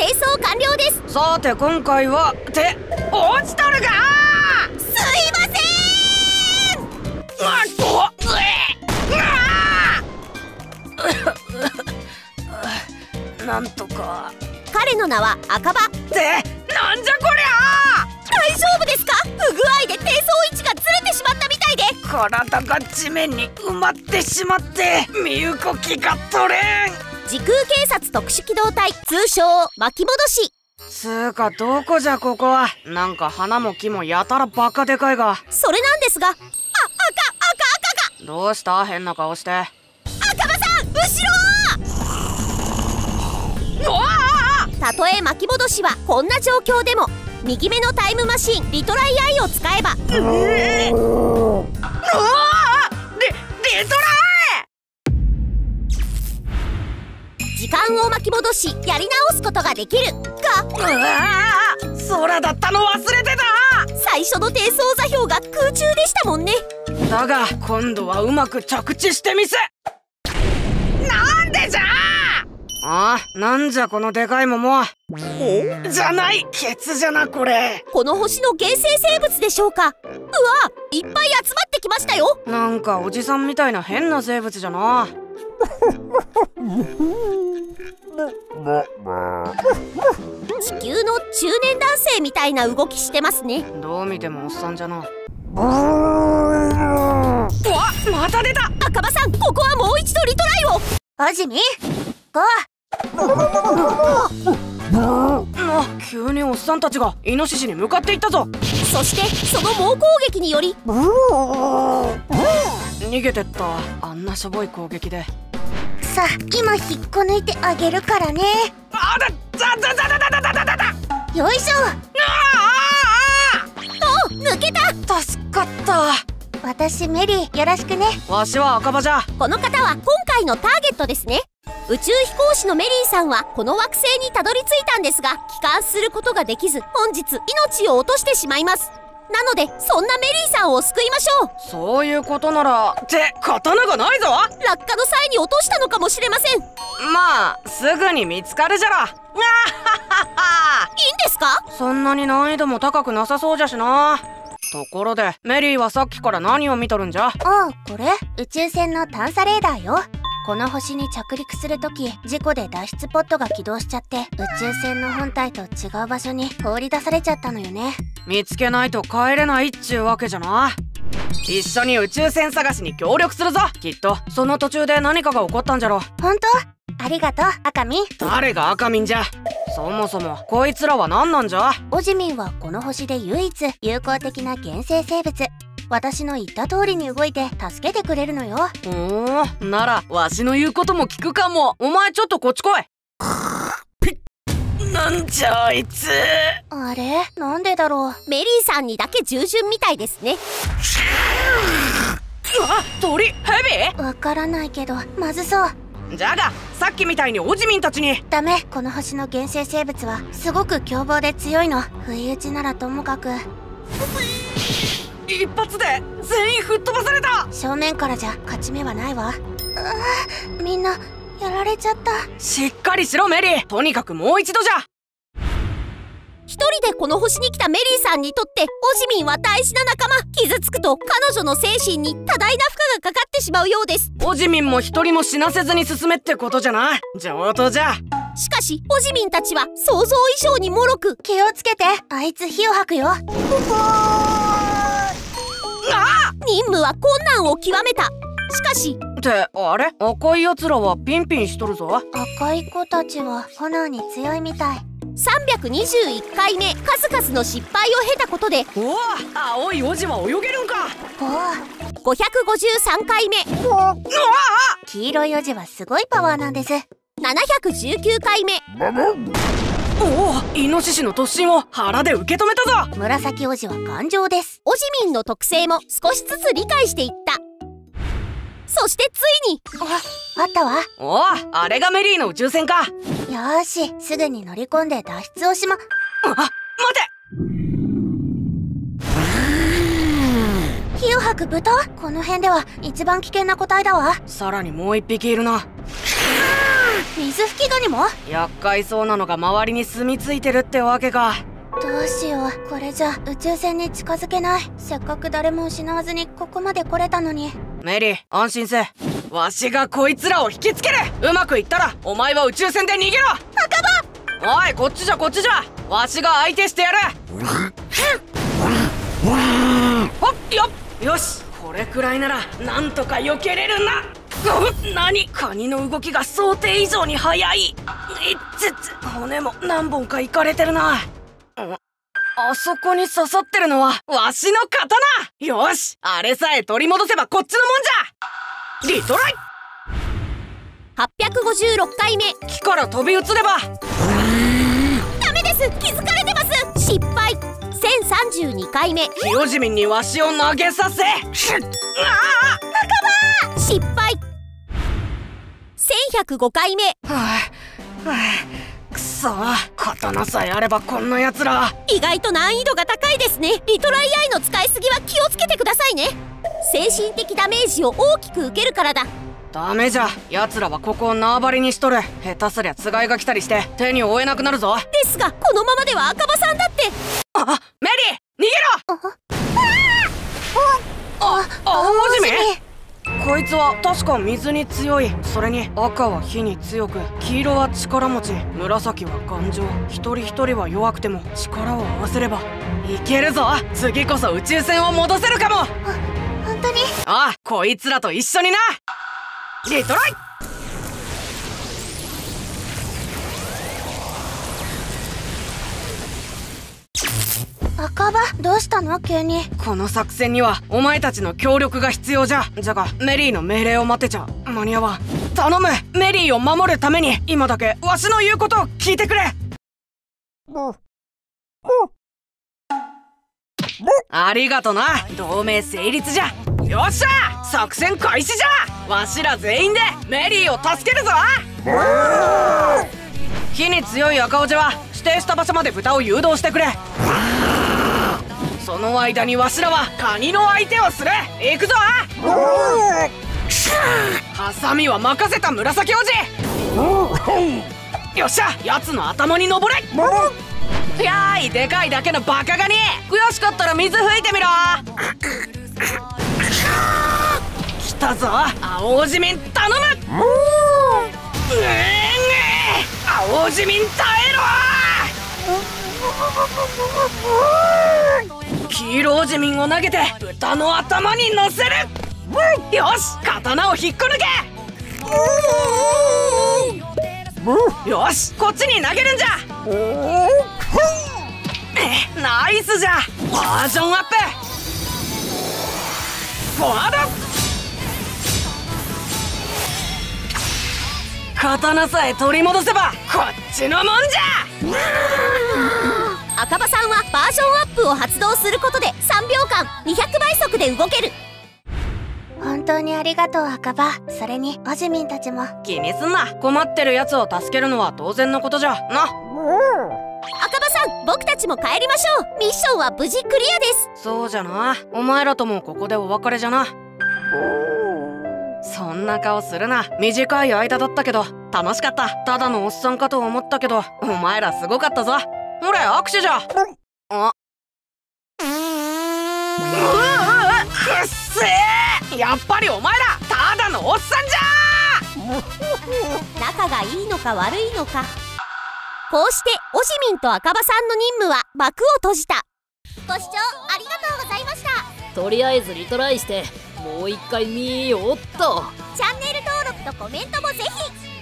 清掃完了です。 さて今回は落ちとるか。 すいません。なんとか。 彼の名は赤羽。 なんじゃこりゃ。 大丈夫ですか？不具合で低層位置がずれてしまったみたいで。 体が地面に埋まってしまって身動きが取れん。 時空警察特殊機動隊、通称巻き戻し。 つーかどこじゃここは。なんか花も木もやたらバカでかいが。 それなんですが、赤どうした変な顔して。 羽さん後ろ。たとえ巻き戻しはこんな状況でも右目のタイムマシンリトライアイを使えばリトライ時間を巻き戻しやり直すことができるが、 空だったの忘れてた。 最初の低層座標が空中でしたもんね。 だが今度はうまく着地してみせ。なんでじゃなんじゃこのでかい桃。じゃない、ケツじゃなこれ。 この星の原生生物でしょうか。うわ、いっぱい集まってきましたよ。 なんかおじさんみたいな変な生物じゃな。 地球の中年男性みたいな動きしてますね。 どう見てもおっさんじゃな。うわ、また出た。 赤羽さん、ここはもう一度リトライを。 おじみ急におっさんたちがイノシシに向かっていったぞ。 そしてその猛攻撃により逃げてった。あんなしょぼい攻撃で。 さあ今引っこ抜いてあげるからね。よいしょ。 抜けた。 助かった。 私メリーよろしくね。 わしは赤羽じゃ。 この方は今回のターゲットですね。宇宙飛行士のメリーさんはこの惑星にたどり着いたんですが、帰還することができず本日命を落としてしまいます。なのでそんなメリーさんを救いましょう。 そういうことなら。って刀がないぞ。 落下の際に落としたのかもしれません。 まあすぐに見つかるじゃろ。いいんですか？ そんなに難易度も高くなさそうじゃしな。ところでメリーはさっきから何を見とるんじゃ。 これ宇宙船の探査レーダーよ。この星に着陸するとき事故で脱出ポットが起動しちゃって宇宙船の本体と違う場所に放り出されちゃったのよね。 見つけないと帰れないっちゅうわけじゃな。一緒に宇宙船探しに協力するぞ。きっとその途中で何かが起こったんじゃろ。 本当？ありがとう赤ミン。 誰が赤ミンじゃ。そもそもこいつらは何なんじゃ。 オジミンはこの星で唯一友好的な原生生物。私の言った通りに動いて助けてくれるのよ。 ならわしの言うことも聞くかも。お前ちょっとこっち来い。なんじゃあいつ。 あれなんでだろう。 メリーさんにだけ従順みたいですね。 鳥、ヘビ？ わからないけどまずそう。 じゃがさっきみたいにオジミンたちに。 ダメ。この星の原生生物はすごく凶暴で強いの。不意打ちならともかく一発で全員吹っ飛ばされた。 正面からじゃ勝ち目はないわ。みんなやられちゃった。 しっかりしろメリー。とにかくもう一度じゃ。 一人でこの星に来たメリーさんにとってオジミンは大事な仲間。傷つくと彼女の精神に多大な負荷がかかってしまうようです。 オジミンも一人も死なせずに進めってことじゃな。上等じゃ。 しかしオジミンたちは想像以上に脆く。 気をつけて、あいつ火を吐くよ。 任務は困難を極めた。しかしってあれ、赤いやつらはピンピンしとるぞ。 赤い子たちは炎に強いみたい。 321回目数々の失敗を経たことでおお、青いオジは泳げるんか。 553回目黄色いオジはすごいパワーなんです。 719回目おお、イノシシの突進を腹で受け止めたぞ。 紫オジは頑丈です。 オジミンの特性も少しずつ理解していった。そしてついにあったわ。 おお、あれがメリーの宇宙船か。 よーし、すぐに乗り込んで脱出をしま。 待て。 火を吐く豚？この辺では一番危険な個体だわ。 さらにもう一匹いるな。 水吹きガニも？ 厄介そうなのが周りに住み着いてるってわけか。 どうしよう、これじゃ宇宙船に近づけない。せっかく誰も失わずにここまで来れたのに。 メリー、安心せ。わしがこいつらを引きつける。うまくいったらお前は宇宙船で逃げろ。赤羽、おい、こっちじゃこっちじゃ。わしが相手してやる。ほっよっ、よし、これくらいならなんとか避けれるな。何、カニの動きが想定以上に速い。骨も何本かいかれてるな。あそこに刺さってるのはわしの刀。よし、あれさえ取り戻せばこっちのもんじゃ。リトライ。 856回目。 木から飛び移れば。 ダメです、気づかれてます。失敗。1032回目。 清ジミンにわしを投げさせ。 失敗。1105回目。 くそ、刀さえあればこんな奴ら。 意外と難易度が高いですね。リトライアイの使いすぎは気をつけてくださいね。精神的ダメージを大きく受けるからだ。 ダメじゃ、奴らはここを縄張りにしとる。下手すりゃつがいが来たりして手に負えなくなるぞ。 ですがこのままでは赤羽さんだって。 メリー、逃げろ。青ジミン、こいつは確か水に強い。それに赤は火に強く、黄色は力持ち、紫は頑丈。一人一人は弱くても力を合わせればいけるぞ。次こそ宇宙船を戻せるかも。 本当に？ ああ、こいつらと一緒にな。リトライ。 赤羽、どうしたの急に。 この作戦にはお前たちの協力が必要じゃ。じゃがメリーの命令を待ってちゃ間に合わん。頼む、メリーを守るために今だけわしの言うことを聞いてくれ。ありがとな。同盟成立じゃ。よっしゃ、作戦開始じゃ。わしら全員でメリーを助けるぞ。火に強い赤おじは指定した場所まで豚を誘導してくれ。その間にわしらはカニの相手をする。行くぞ。ハサミは任せた紫おじ。よっしゃ、奴の頭に登れ。やーい、でかいだけのバカガニ。悔しかったら水吹いてみろ。来たぞ、青ジミン、頼む。青ジミン、耐えろ。黄色ジミンを投げて豚の頭に乗せる。よし、刀を引っこ抜け。よし、こっちに投げるんじゃ。ナイスじゃ。バージョンアップ。フォワード。刀さえ取り戻せばこっちのもんじゃ。 赤羽さんはバージョンアップを発動することで3秒間200倍速で動ける。 本当にありがとう赤羽。それにオジミンたちも。 気にすんな。困ってるやつを助けるのは当然のことじゃな。 赤羽さん、僕たちも帰りましょう。ミッションは無事クリアです。 そうじゃな。お前らともここでお別れじゃな。そんな顔するな。短い間だったけど楽しかった。ただのおっさんかと思ったけどお前らすごかったぞ。ほれ、握手じゃ。あ、くっせー。やっぱりお前らただのおっさんじゃ。 仲がいいのか悪いのか。こうしてオジミンと赤羽さんの任務は幕を閉じた。ご視聴ありがとうございました。 とりあえずリトライしてもう一回見よっと。 チャンネル登録とコメントもぜひ。